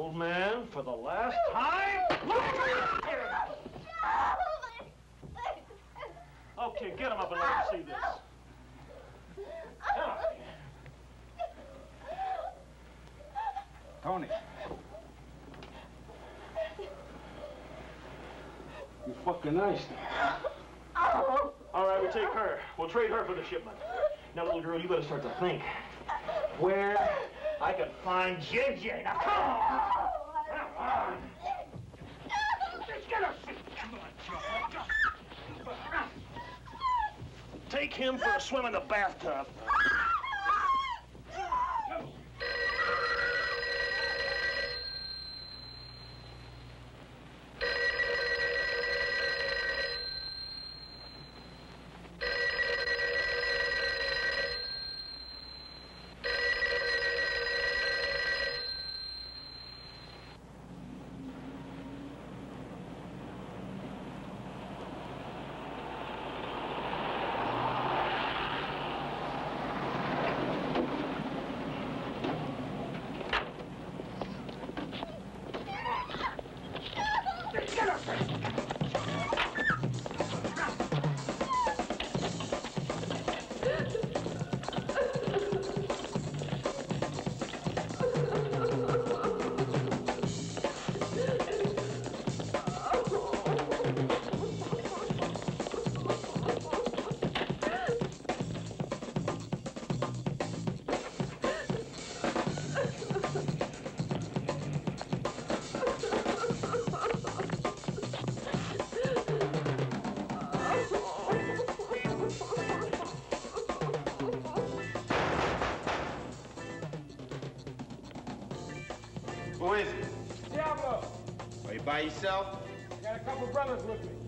old man, for the last time. Okay, get him up and let him see this. Come on. Tony. You fucking nice now. All right, we take her. We'll trade her for the shipment. Now, little girl, you better start to think where I can find JJ. Now, come on. Come on. Get her. Come on. Take him for a swim in the bathtub. Who is it? Diablo. Are you by yourself? Got a couple brothers with me.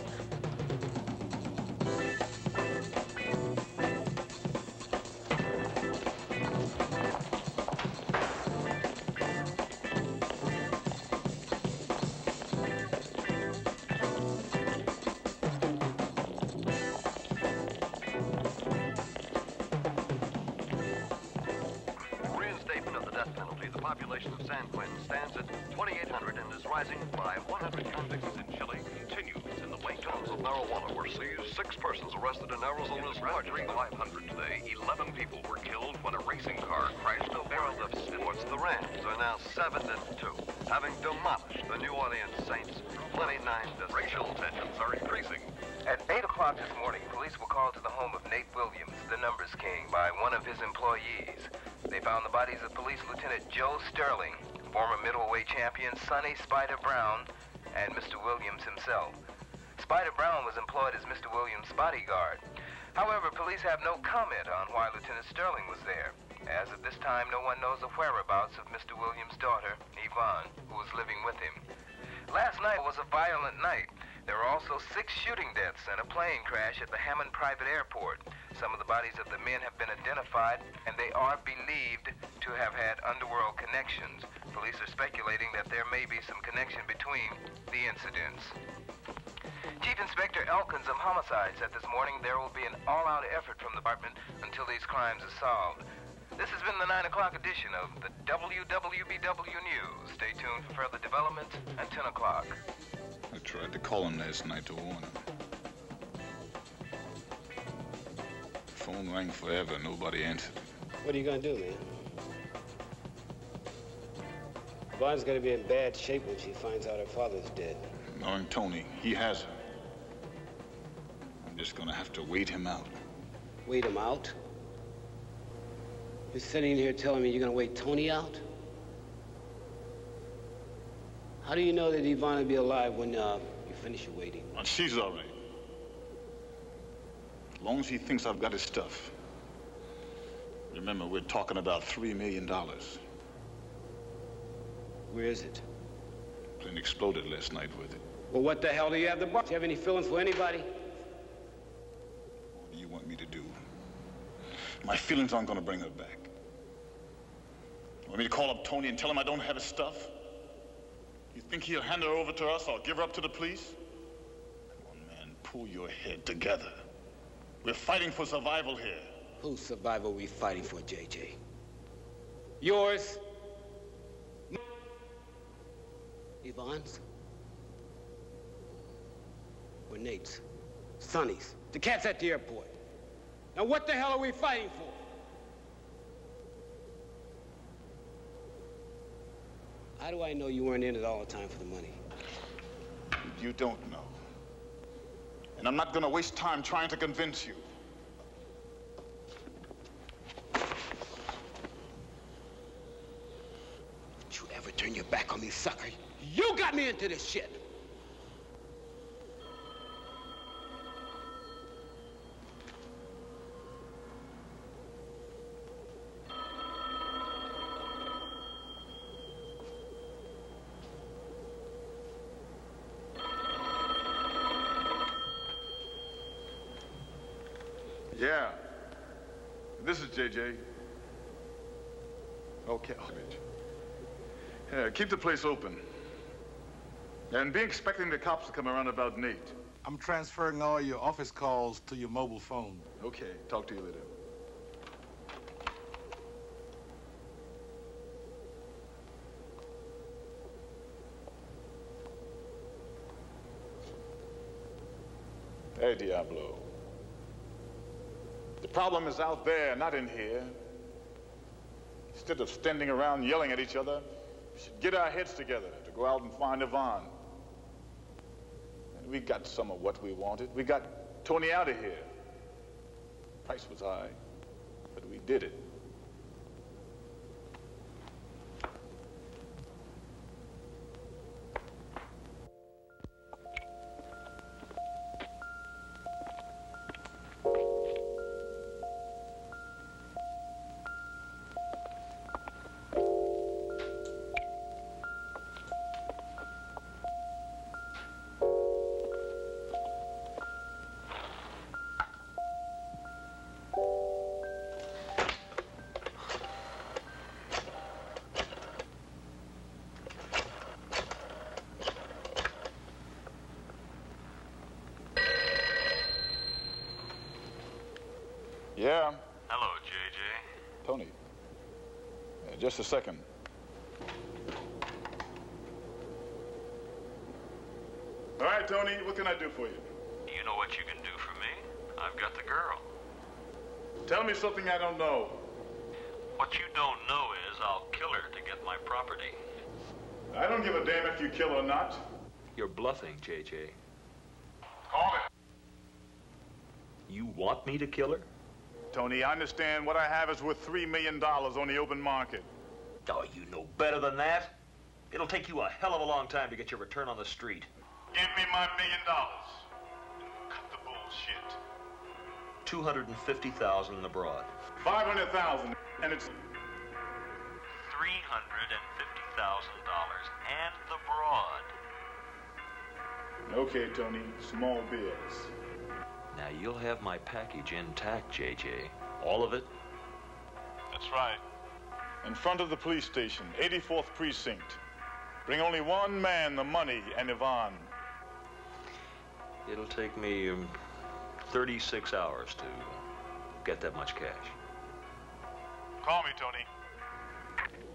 Population of San Quentin stands at 2,800 and is rising by 100 convicts in Chile continues in the wake. Tons of marijuana were seized. 6 persons arrested in Arizona's largely 500 today. 11 people were killed when a racing car crashed over the sports. The Rams are now 7-2, having demolished the New Orleans Saints 29. Racial tensions are increasing. At 8 o'clock this morning, police were called to the home of Nate Williams, the numbers king, by one of his employees. They found the bodies of Police Lieutenant Joe Sterling, former middleweight champion Sonny Spider Brown, and Mr. Williams himself. Spider Brown was employed as Mr. Williams' bodyguard. However, police have no comment on why Lieutenant Sterling was there. As of this time, no one knows the whereabouts of Mr. Williams' daughter, Yvonne, who was living with him. Last night was a violent night. There were also 6 shooting deaths and a plane crash at the Hammond Private Airport. Some of the bodies of the men have been identified, and they are believed to have had underworld connections. Police are speculating that there may be some connection between the incidents. Chief Inspector Elkins of Homicide said this morning there will be an all-out effort from the department until these crimes are solved. This has been the 9 o'clock edition of the WWBW News. Stay tuned for further developments at 10 o'clock. I tried to call him last night to warn him. The phone rang forever, nobody answered. What are you gonna do, man? Yvonne's gonna be in bad shape when she finds out her father's dead. Knowing Tony, he has her. I'm just gonna have to wait him out. Wait him out? You're sitting here telling me you're gonna wait Tony out? How do you know that Yvonne will be alive when you finish your waiting? Well, she's all right. As long as he thinks I've got his stuff. Remember, we're talking about $3 million. Where is it? Plane exploded last night with it. Well, what the hell do you have the box? Do you have any feelings for anybody? What do you want me to do? My feelings aren't gonna bring her back. You want me to call up Tony and tell him I don't have his stuff? You think he'll hand her over to us or give her up to the police? Come on, man, pull your head together. We're fighting for survival here. Whose survival are we fighting for, JJ? Yours? Yvonne's? Or Nate's? Sonny's? The cats at the airport. Now what the hell are we fighting for? How do I know you weren't in it all the time for the money? You don't know. And I'm not gonna waste time trying to convince you. Don't you ever turn your back on me, sucker. You got me into this shit. Yeah. This is JJ. Okay. Yeah, keep the place open. And be expecting the cops to come around about Nate. I'm transferring all your office calls to your mobile phone. Okay, talk to you later. Hey, Diablo. The problem is out there, not in here. Instead of standing around yelling at each other, we should get our heads together to go out and find Yvonne. And we got some of what we wanted. We got Tony out of here. Price was high, but we did it. Yeah? Hello, JJ. Tony. Just a second. All right, Tony, what can I do for you? You know what you can do for me? I've got the girl. Tell me something I don't know. What you don't know is I'll kill her to get my property. I don't give a damn if you kill or not. You're bluffing, JJ. Call it. You want me to kill her? Tony, I understand what I have is worth $3 million on the open market. Oh, you know better than that. It'll take you a hell of a long time to get your return on the street. Give me my $1 million. Cut the bullshit. 250,000 abroad. 500,000, and it's... $350,000 and the broad. Okay, Tony, small bills. Now you'll have my package intact, JJ. All of it? That's right. In front of the police station, 84th Precinct. Bring only one man, the money, and Yvonne. It'll take me 36 hours to get that much cash. Call me, Tony.